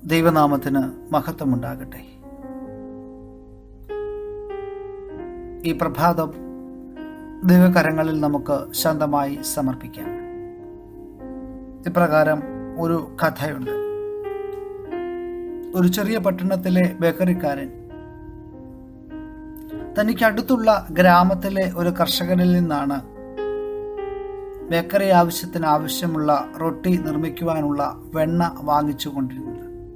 ദൈവനാമത്തിന് മഹത്വമുണ്ടാകട്ടെ. ഈ പ്രഭാതം ദൈവകരങ്ങളിൽ നമുക്ക് ശാന്തമായി സമർപ്പിക്കാം. ഇപ്രകാരം ഒരു കഥയുണ്ട്. ഒരു ചെറിയ പട്ടണത്തിലെ ബേക്കറിക്കാരൻ തനിക്ക് അടുത്തുള്ള ഗ്രാമത്തിലെ ഒരു കർഷകനിൽ നിന്നാണ് ബേക്കറി ആവശ്യമുള്ള റൊട്ടി നിർമ്മിക്കുവാനുള്ള വെണ്ണ വാങ്ങിച്ചു കൊണ്ടിരുന്നത്.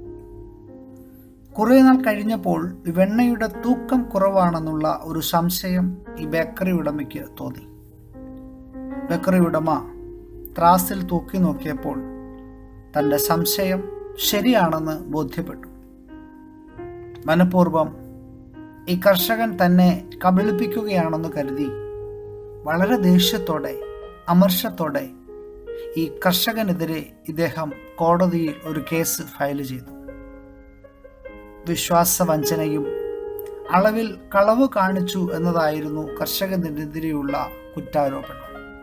കുറെ നാൾ കഴിഞ്ഞപ്പോൾ വെണ്ണയുടെ തൂക്കം കുറവാണെന്നുള്ള ഒരു സംശയം ഈ ബേക്കറി ഉടമയ്ക്ക് തോന്നി. ബേക്കറി ഉടമ ത്രാസിൽ തൂക്കി നോക്കിയപ്പോൾ തന്റെ സംശയം ശരിയാണെന്ന് ബോധ്യപ്പെട്ടു. മനഃപൂർവ്വം ഈ കർഷകൻ തന്നെ കബളിപ്പിക്കുകയാണെന്ന് കരുതി വളരെ ദേഷ്യത്തോടെ അമർഷത്തോടെ ഈ കർഷകനെതിരെ ഇദ്ദേഹം കോടതിയിൽ ഒരു കേസ് ഫയൽ ചെയ്തു. വിശ്വാസവഞ്ചനയും അളവിൽ കളവ് കാണിച്ചു എന്നതായിരുന്നു കർഷകനെതിരെയുള്ള കുറ്റാരോപണം.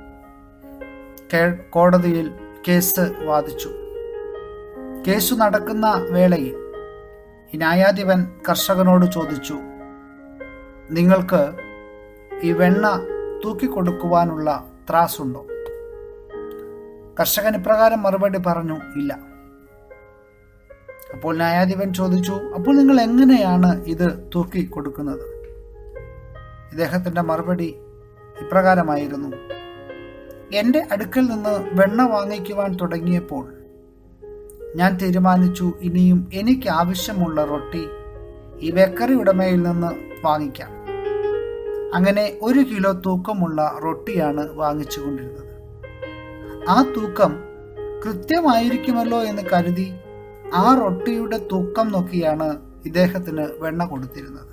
കോടതിയിൽ കേസ് വാദിച്ചു. കേസ് നടക്കുന്ന വേളയിൽ ഈ ന്യായാധിപൻ കർഷകനോട് ചോദിച്ചു, നിങ്ങൾക്ക് ഈ വെണ്ണ തൂക്കിക്കൊടുക്കുവാനുള്ള ത്രാസുണ്ടോ? കർഷകൻ ഇപ്രകാരം മറുപടി പറഞ്ഞു, ഇല്ല. അപ്പോൾ ന്യായാധിപൻ ചോദിച്ചു, അപ്പോൾ നിങ്ങൾ എങ്ങനെയാണ് ഇത് തൂക്കി കൊടുക്കുന്നത്? ഇദ്ദേഹത്തിന്റെ മറുപടി ഇപ്രകാരമായിരുന്നു, എൻ്റെ അടുക്കൽ നിന്ന് വെണ്ണ വാങ്ങിക്കുവാൻ തുടങ്ങിയപ്പോൾ ഞാൻ തീരുമാനിച്ചു, ഇനിയും എനിക്ക് ആവശ്യമുള്ള റൊട്ടി ഈ ബേക്കറി ഉടമയിൽ നിന്ന് വാങ്ങിക്കാം. അങ്ങനെ 1 കിലോ തൂക്കമുള്ള റൊട്ടിയാണ് വാങ്ങിച്ചു കൊണ്ടിരുന്നത്. ആ തൂക്കം കൃത്യമായിരിക്കുമല്ലോ എന്ന് കരുതി ആ റൊട്ടിയുടെ തൂക്കം നോക്കിയാണ് ഇദ്ദേഹത്തിന് വെണ്ണ കൊടുത്തിരുന്നത്.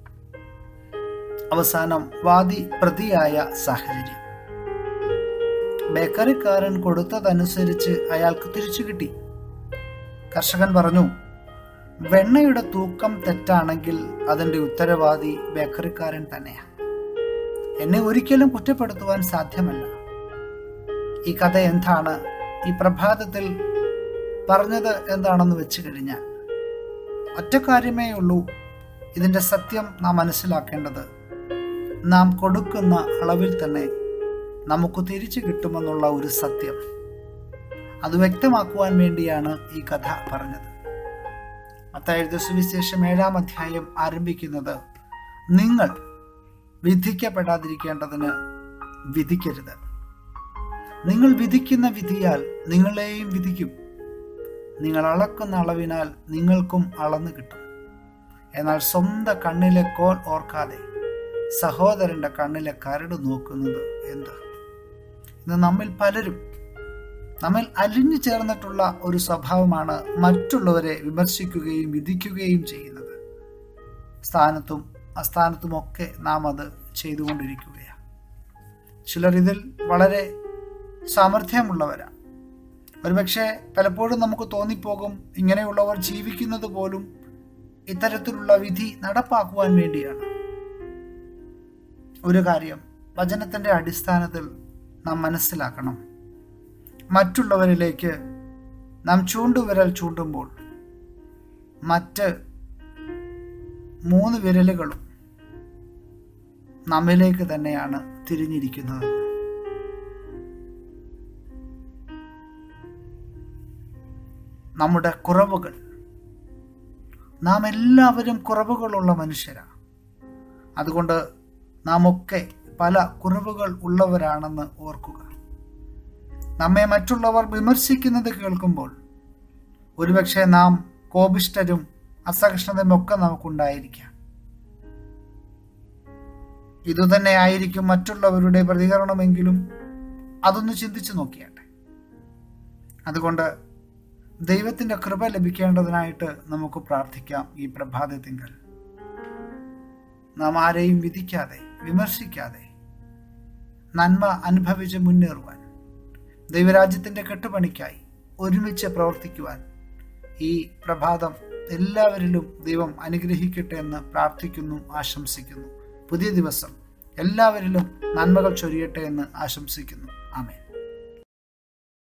അവസാനം വാദി പ്രതിയായ സാഹചര്യം. ബേക്കറിക്കാരൻ കൊടുത്തതനുസരിച്ച് അയാൾക്ക് തിരിച്ചു കിട്ടി. കർഷകൻ പറഞ്ഞു, വെണ്ണയുടെ തൂക്കം തെറ്റാണെങ്കിൽ അതിന്റെ ഉത്തരവാദി ബേക്കറിക്കാരൻ തന്നെയാണ്. എന്നെ ഒരിക്കലും കുറ്റപ്പെടുത്തുവാൻ സാധ്യമല്ല. ഈ കഥ എന്താണ്? ഈ പ്രഭാതത്തിൽ പറഞ്ഞത് എന്താണെന്ന് വെച്ച് കഴിഞ്ഞാൽ ഒറ്റ കാര്യമേ ഉള്ളൂ. ഇതിന്റെ സത്യം നാം മനസ്സിലാക്കേണ്ടത്, നാം കൊടുക്കുന്ന അളവിൽ തന്നെ നമുക്ക് തിരിച്ചു കിട്ടുമെന്നുള്ള ഒരു സത്യം. അത് വ്യക്തമാക്കുവാൻ വേണ്ടിയാണ് ഈ കഥ പറഞ്ഞത്. മത്തായിയുടെ സുവിശേഷം 7-ാം അധ്യായം ആരംഭിക്കുന്നത്, നിങ്ങൾ വിധിക്കപ്പെടാതിരിക്കേണ്ടതിന് വിധിക്കരുത്. നിങ്ങൾ വിധിക്കുന്ന വിധിയാൽ നിങ്ങളെയും വിധിക്കും. നിങ്ങൾ അളക്കുന്ന അളവിനാൽ നിങ്ങൾക്കും അളന്നു കിട്ടും. എന്നാൽ സ്വന്തം കണ്ണിലെ കോൽ ഓർക്കാതെ സഹോദരന്റെ കണ്ണിലെ കരട് നോക്കുന്നത് എന്ത്? ഇന്ന് നമ്മിൽ അലിഞ്ഞു ചേർന്നിട്ടുള്ള ഒരു സ്വഭാവമാണ് മറ്റുള്ളവരെ വിമർശിക്കുകയും വിധിക്കുകയും ചെയ്യുന്നത്. സ്ഥാനത്തും അസ്ഥാനത്തുമൊക്കെ നാം അത് ചെയ്തുകൊണ്ടിരിക്കുകയാണ്. ചിലർ ഇതിൽ വളരെ സാമർഥ്യമുള്ളവരാണ്. ഒരുപക്ഷെ പലപ്പോഴും നമുക്ക് തോന്നിപ്പോകും, ഇങ്ങനെയുള്ളവർ ജീവിക്കുന്നത് പോലും ഇത്തരത്തിലുള്ള വിധി നടപ്പാക്കുവാൻ വേണ്ടിയാണ്. ഒരു കാര്യം വചനത്തിന്റെ അടിസ്ഥാനത്തിൽ നാം മനസ്സിലാക്കണം. മറ്റുള്ളവരിലേക്ക് നാം ചൂണ്ടുവിരൽ ചൂണ്ടുമ്പോൾ മറ്റ് 3 വിരലുകളും നമ്മിലേക്ക് തന്നെയാണ് തിരിഞ്ഞിരിക്കുന്നത്. നമ്മുടെ കുറവുകൾ, നാം എല്ലാവരും കുറവുകളുള്ള മനുഷ്യരാണ്. അതുകൊണ്ട് നാം ഒക്കെ പല കുറവുകൾ ഉള്ളവരാണെന്ന് ഓർക്കുക. നമ്മെ മറ്റുള്ളവർ വിമർശിക്കുന്നത് കേൾക്കുമ്പോൾ ഒരുപക്ഷെ നാം കോപിഷ്ഠരും അസഹിഷ്ണുതയും ഒക്കെ നമുക്കുണ്ടായിരിക്കാം. ഇതുതന്നെ ആയിരിക്കും മറ്റുള്ളവരുടെ പ്രതികരണമെങ്കിലും അതൊന്ന് ചിന്തിച്ചു നോക്കിയാട്ടെ. അതുകൊണ്ട് ദൈവത്തിന്റെ കൃപ ലഭിക്കേണ്ടതിനായിട്ട് നമുക്ക് പ്രാർത്ഥിക്കാം. ഈ പ്രഭാതത്തിങ്കൽ നാം ആരെയും വിധിക്കാതെ വിമർശിക്കാതെ നന്മ അനുഭവിച്ച് മുന്നേറുവാൻ, ദൈവരാജ്യത്തിന്റെ കെട്ടുപണിക്കായി ഒരുമിച്ച് പ്രവർത്തിക്കുവാൻ ഈ പ്രഭാതം എല്ലാവരിലും ദൈവം അനുഗ്രഹിക്കട്ടെ എന്ന് പ്രാർത്ഥിക്കുന്നു, ആശംസിക്കുന്നു. പുതിയ ദിവസം എല്ലാവരിലും നന്മകൾ ചൊരിയട്ടെ എന്ന് ആശംസിക്കുന്നു. ആമേൻ.